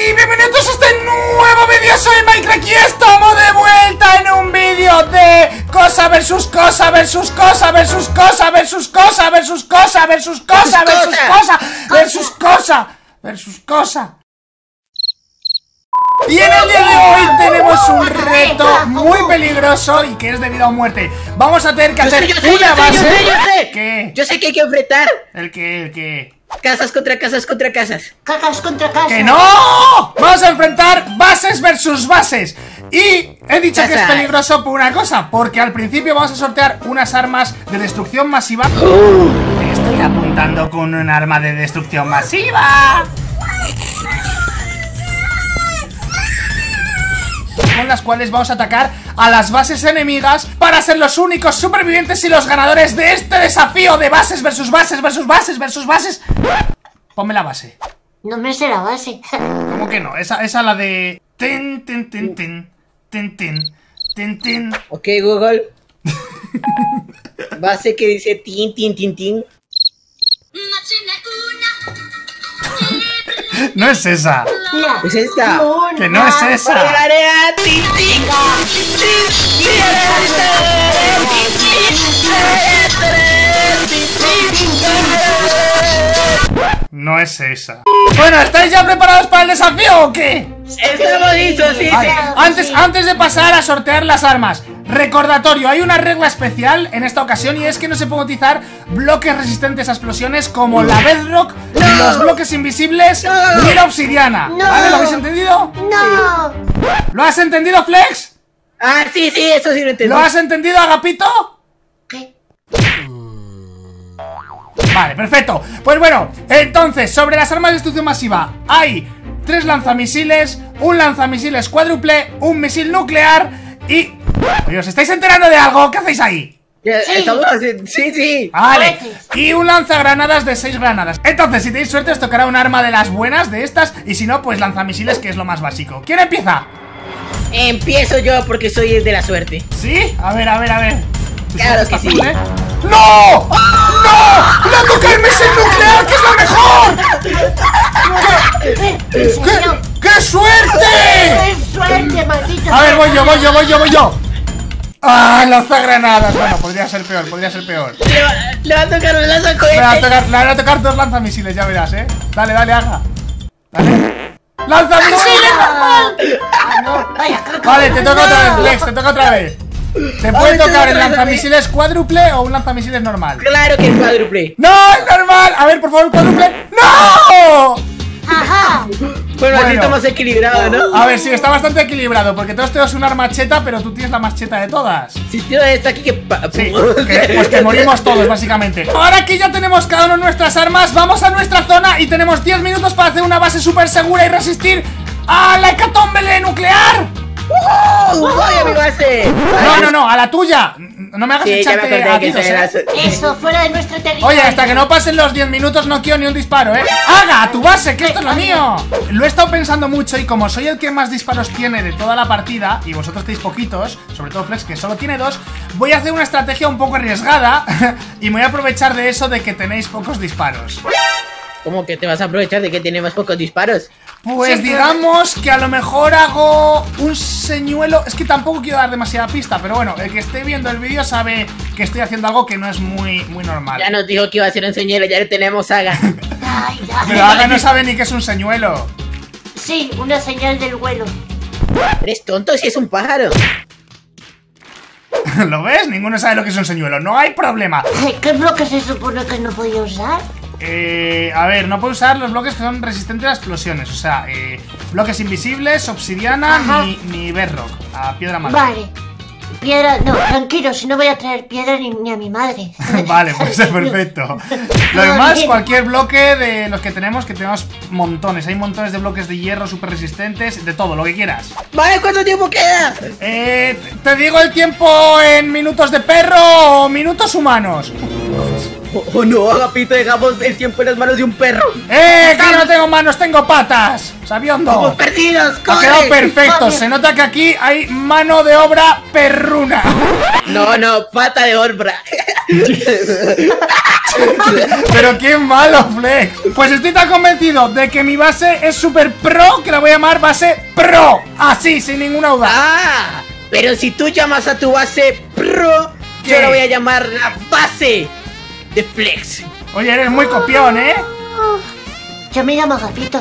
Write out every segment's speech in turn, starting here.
bienvenidos a este nuevo vídeo. Soy Minecraft y estamos de vuelta en un vídeo de cosa versus cosa versus cosa versus cosa versus cosa versus cosa versus cosa versus cosa versus cosa versus cosa. Y en el día de hoy tenemos un reto muy peligroso y que es de vida o muerte. Vamos a tener que hacer una base. ¿Qué? Yo sé que hay que enfrentar. ¿El qué? ¿El qué? Casas contra casas contra casas. Cacas contra casas. ¡Que no! Vamos a enfrentar bases versus bases. Y he dicho que es peligroso por una cosa, porque al principio vamos a sortear unas armas de destrucción masiva. Estoy apuntando con un arma de destrucción masiva, con las cuales vamos a atacar a las bases enemigas para ser los únicos supervivientes y los ganadores de este desafío de bases versus bases versus bases versus bases. Ponme la base. No me sé la base. ¿Cómo que no? Esa la de... Tin, tin, tin, tin, tin, tin, tin, tin. Ok, Google. Base que dice tin, tin, tin, tin. No es esa. Mira. Es esta. No, Que no es esa. Tin, tin. No es esa. Bueno, ¿estáis ya preparados para el desafío o qué? Estamos listos, sí, Vale, sí. antes de pasar a sortear las armas, recordatorio, hay una regla especial en esta ocasión y es que no se pueden utilizar bloques resistentes a explosiones como la bedrock, ni los bloques invisibles, ni la obsidiana. No. ¿Vale? ¿Lo habéis entendido? No. ¿Lo has entendido, Flex? Ah, sí, sí, eso sí lo entiendo. ¿Lo has entendido, Agapito? ¿Qué? Vale, perfecto. Pues bueno, entonces, sobre las armas de destrucción masiva hay 3 lanzamisiles, un lanzamisiles cuádruple, un misil nuclear y... Oye, ¿os estáis enterando de algo? ¿Qué hacéis ahí? Sí, sí. Vale, y un lanzagranadas de 6 granadas. Entonces, si tenéis suerte os tocará un arma de las buenas, de estas. Y si no, pues lanzamisiles, que es lo más básico. ¿Quién empieza? Empiezo yo porque soy el de la suerte. ¿Sí? A ver, a ver, a ver. Claro que sí. ¡No! ¡No! ¡Le ha tocado el misil nuclear, que es lo mejor! ¡Qué suerte! ¡Qué suerte, maldito! A ver, voy yo. ¡Ah, lanzagranadas! Bueno, podría ser peor, Le va a tocar un Le lanzacohetes. van a tocar 2 lanzamisiles, ya verás, Dale, haga. Dale. ¡Lanzamisiles! Ah, no. Vaya, caca. Vale, te toca otra vez, Lex, te toca otra vez. Te puede tocar el lanzamisiles cuádruple o un lanzamisiles normal. Claro que es cuádruple. ¡No, es normal! A ver, por favor, cuádruple. ¡No! Ajá. Bueno, así está más equilibrado, ¿no? A ver, sí, está bastante equilibrado, porque todos tenemos una arma cheta, pero tú tienes la más cheta de todas. Si tío está aquí que... Sí, pues que morimos todos, básicamente. Ahora que ya tenemos cada uno nuestras armas, vamos a nuestra zona y tenemos 10 minutos para hacer una base súper segura y resistir a la hecatombe nuclear. ¡Voy a mi base! No, a la tuya. No me hagas Sí, ya me echarte acordé a que tiros, Eso, fuera de nuestro territorio. Oye, hasta que no pasen los 10 minutos no quiero ni un disparo, ¡Haga! ¡A tu base! ¡Que esto es lo mío! Lo he estado pensando mucho y como soy el que más disparos tiene de toda la partida y vosotros tenéis poquitos, sobre todo Flex, que solo tiene 2, voy a hacer una estrategia un poco arriesgada y me voy a aprovechar de eso de que tenéis pocos disparos. ¿Cómo que te vas a aprovechar de que tenemos pocos disparos? Pues Sí, digamos que a lo mejor hago un señuelo. Es que tampoco quiero dar demasiada pista, pero bueno, el que esté viendo el vídeo sabe que estoy haciendo algo que no es muy normal. Ya nos dijo que iba a ser un señuelo, ya le tenemos saga. Ay, ya. Pero Aga no sabe ni que es un señuelo. Sí, una señal del vuelo. ¿Eres tonto si es un pájaro? ¿Lo ves? Ninguno sabe lo que es un señuelo. No hay problema. ¿Qué bloques se supone que no podía usar? A ver, no puedo usar los bloques que son resistentes a explosiones. O sea, bloques invisibles, obsidiana, ni bedrock. A piedra madre. Vale. Piedra, no, tranquilo, si no voy a traer piedra ni a mi madre. Vale, pues es perfecto. Lo demás, cualquier bloque de los que tenemos montones. Hay montones de bloques de hierro súper resistentes, de todo, lo que quieras. Vale, ¿cuánto tiempo queda? Te digo el tiempo en minutos de perro o minutos humanos. Oh no, Agapito, dejamos el tiempo en las manos de un perro. Que yo no tengo manos, tengo patas. Sabiondo. ¡Estamos perdidos! Ha ¡Corre! quedado perfecto, corre. se nota que aquí hay mano de obra perruna. No, pata de obra. Pero qué malo, Flex. Pues estoy tan convencido de que mi base es super pro que la voy a llamar base pro. Así, sin ninguna duda. Ah, pero si tú llamas a tu base pro, ¿Qué? yo la voy a llamar la base de Flex. Oye, eres muy copión, ¿eh? Yo me llamo Agapito.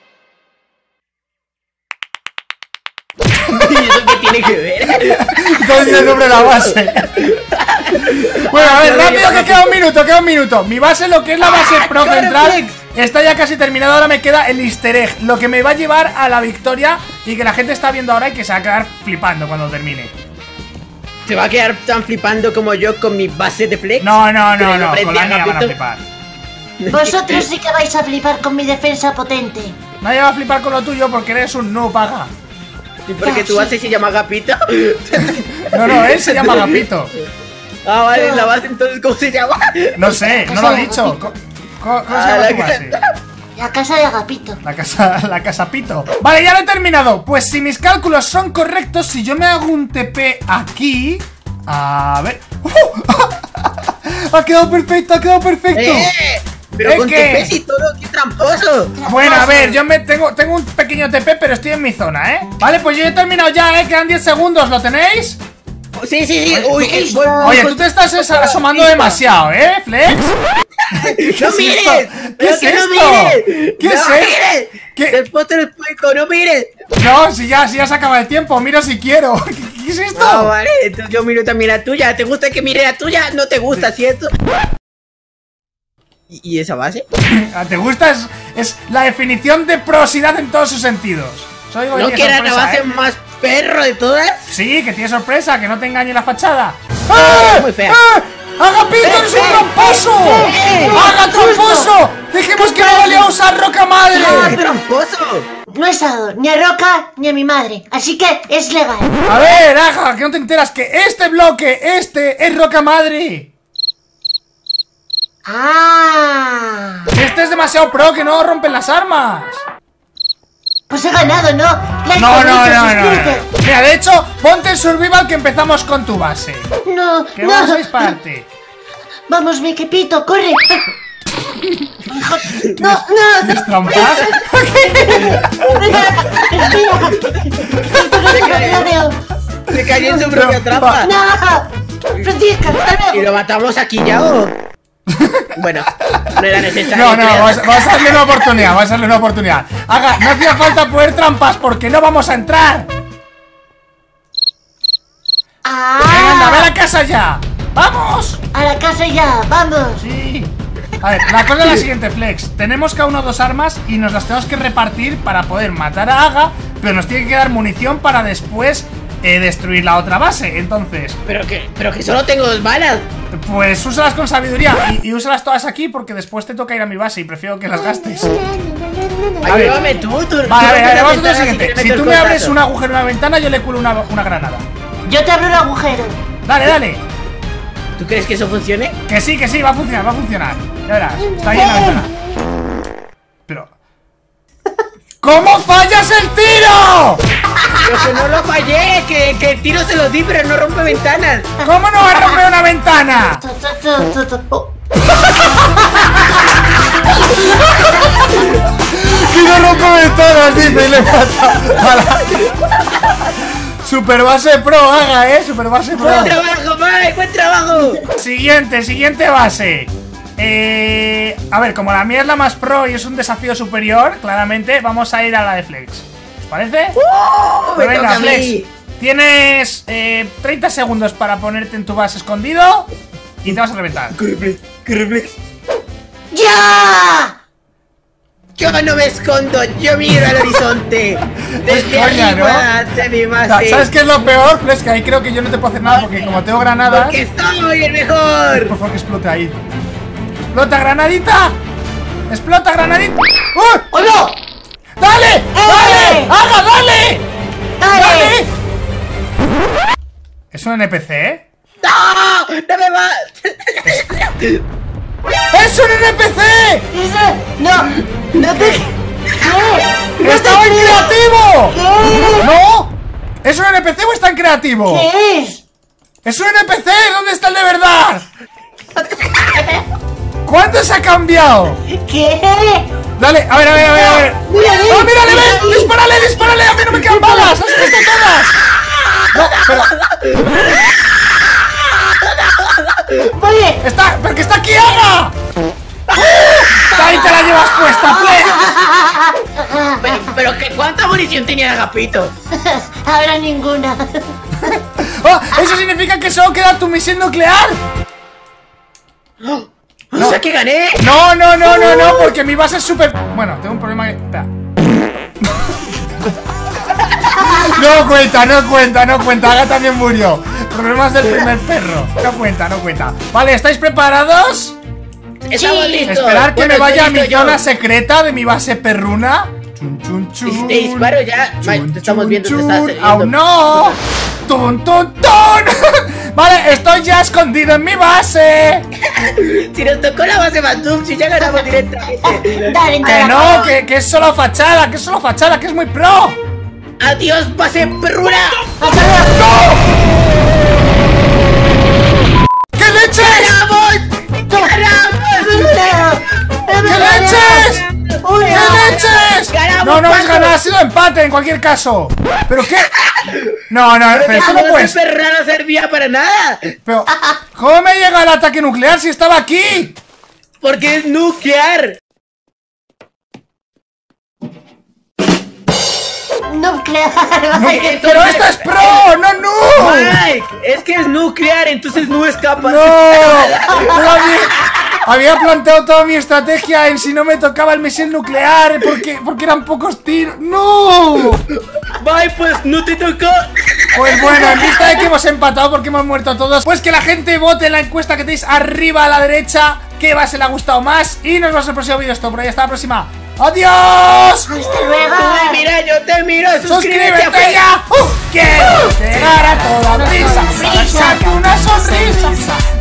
¿Y eso qué tiene que ver? Entonces el nombre de la base. Bueno, a ver, rápido que queda un minuto. Mi base, lo que es la base pro corre, central, Flex. está ya casi terminada. Ahora me queda el easter egg, lo que me va a llevar a la victoria y que la gente está viendo ahora y que se va a quedar flipando cuando termine. ¿Se va a quedar tan flipando como yo con mi base de Flex? No, Con el con nombre la de mía van a Agapito. flipar. Vosotros sí que vais a flipar con mi defensa potente. Nadie va a flipar con lo tuyo porque eres un noob, paga. ¿Y porque tu base se llama Agapito? No, él se llama Agapito. Ah, vale, la base entonces, ¿cómo se llama? No sé, no lo ha dicho. ¿Cómo se llama tu base? La casa de Agapito. La casa Pito. Vale, ya lo he terminado. Pues si mis cálculos son correctos, si yo me hago un TP aquí. A ver. Ha quedado perfecto, Pero con ¿Qué? TPs y todo, qué tramposo. Bueno, a ver, yo tengo un pequeño TP, pero estoy en mi zona, ¿eh? Vale, pues yo he terminado ya, quedan 10 segundos, ¿lo tenéis? Sí. Oye, tú te estás asomando demasiado, Flex. ¡No mires! ¿Qué es ¡Que no esto? mires! ¿Qué ¡No es mires! ¿Qué? Después te lo explico, ¡no mires! No, si ya se acaba el tiempo, mira si quiero. ¿Qué es esto? Ah, vale, entonces yo miro también la tuya. ¿Te gusta que mire la tuya? No te gusta, ¿cierto? ¿Y esa base? ¿Te gusta? Es la definición de prosidad en todos sus sentidos. Soy ¿No que era la base más perro de todas? Sí, que tiene sorpresa, que no te engañe la fachada. Muy fea. ¡Agapito, eres un tramposo! ¡Haga tramposo! ¡Dijimos que no valía usar roca madre! ¡Qué tramposo! No he estado ni a Roca ni a mi madre, así que es legal. A ver, Aga, que no te enteras que este bloque, es roca madre. Ah. Este es demasiado pro, que no rompen las armas. Pues he ganado, ¿no? Like, No. suscríbete. Mira, de hecho, ponte en survival que empezamos con tu base. No, Que vamos a no. dispararte. Vamos, mi quepito, corre. No. ¿Tienes trampas? Se cayó en su propia trampa. No. Francisca, hasta ¿Y lo luego. matamos aquí ya o...? Bueno, no era necesario. No, creo. vamos a darle una oportunidad, Haga, no hacía falta poner trampas porque no vamos a entrar. Venga, anda, ve a la casa ya. ¡Vamos! A la casa ya, vamos. Sí. A ver, la cosa es la siguiente, Flex. Tenemos cada uno 2 armas y nos las tenemos que repartir para poder matar a Aga, pero nos tiene que dar munición para después destruir la otra base. Entonces, Pero que solo tengo 2 balas. pues úsalas con sabiduría y úsalas todas aquí porque después te toca ir a mi base y prefiero que las gastes. Ayúdame tú. Vale, a ver, vamos a hacer lo ventana, siguiente. que le Si meto tú el me abres codazo. un agujero en una ventana, yo le cuelo una granada. Yo te abro un agujero. Dale. ¿Tú crees que eso funcione? Que sí, va a funcionar. Ya verás, está ahí en la ventana. Pero... ¿cómo fallas el tiro? Pero que no lo fallé, que el tiro se lo di, pero no rompe ventanas. ¿Cómo no va a romper una ventana? Oh, Que no rompe ventanas, dice, y le mata a la... Super base pro, Haga, super base pro. ¡Buen trabajo, Mike! ¡Buen trabajo! Siguiente base. A ver, como la mía es la más pro y es un desafío superior, claramente vamos a ir a la de Flex. ¿Os parece? Me Pues venga, toca a Flex. mí. Tienes 30 segundos para ponerte en tu base escondido y te vas a reventar. Corre, Flex. ¡Ya! Yo no me escondo, yo miro al horizonte. Desde coña, arriba de mi base. ¿Sabes qué es lo peor, Flex? Que ahí creo que yo no te puedo hacer nada porque como tengo granadas... Porque soy el mejor. Por favor, que explote ahí. ¡Explota, granadita! ¡Explota, granadita! ¡Oh! ¡Oh, no! ¡Dale! ¡Dale! ¡Haga, dale! ¡Dale! ¿Es un NPC? ¡No! ¡No me va! ¡Es un NPC! Ese- No te... ¿Qué? ¡Estaba en creativo! ¿Qué? ¡No! ¿Es un NPC o está en creativo? ¿Qué es? ¡Es un NPC! ¿Dónde está el de verdad? ¿Cuánto se ha cambiado? ¿Qué? Dale, a ver. Mira, ¡Oh, mírale, ven! ¡Dispárale! ¡A mí no me quedan balas! ¡Has visto todas! No, pero... Oye, ¡Pero que está aquí, Aga! ¡Ahí te la llevas puesta, Flex! Pero ¿cuánta munición tenía Agapito? ahora ninguna. ¡Oh! ¿Eso significa que solo queda tu misión nuclear? O sea que gané. No, porque mi base es súper... Bueno, tengo un problema que... Espera. No cuenta. Aga también murió. Problemas del primer perro. No cuenta. Vale, ¿estáis preparados? Estamos listos. Esperar que Bueno, me vaya a estoy mi listo zona yo. secreta de mi base perruna. Si te disparo ya. Vale, te estamos viendo, te estás viendo. ¡Aún no! ¡Tun! Vale, estoy ya escondido en mi base. Si nos tocó la base Bandum, si ya ganamos directamente. Dale, Que no, que es solo fachada, que es muy pro. Adiós, base perruna. ¡Qué leches! ¡Qué leches! ¡Qué leches! ¡Ganamos, No es Paco! ganar, ha sido empate en cualquier caso. ¿Pero qué? No, pero esto no La puede base ser. perruna no servía para nada. Pero, ¿cómo me llega el ataque nuclear si estaba aquí? Porque es nuclear. Nuclear. Entonces- ¡Pero esto es pro! ¡No! Mike, es que es nuclear, entonces no es capaz. ¡No! Había planteado toda mi estrategia en si no me tocaba el misil nuclear porque eran pocos tiros. ¡No! Mike, pues no te tocó. Pues bueno, en vista de que hemos empatado porque hemos muerto todos, pues que la gente vote en la encuesta que tenéis arriba a la derecha qué base le ha gustado más. Y nos vemos en el próximo vídeo. Esto por ahí, hasta la próxima. ¡Adiós! Hasta luego. Ay, mira, yo te miro. ¡Suscríbete ya! ¡Quiero llegar a toda prisa! ¡Saca una sonrisa!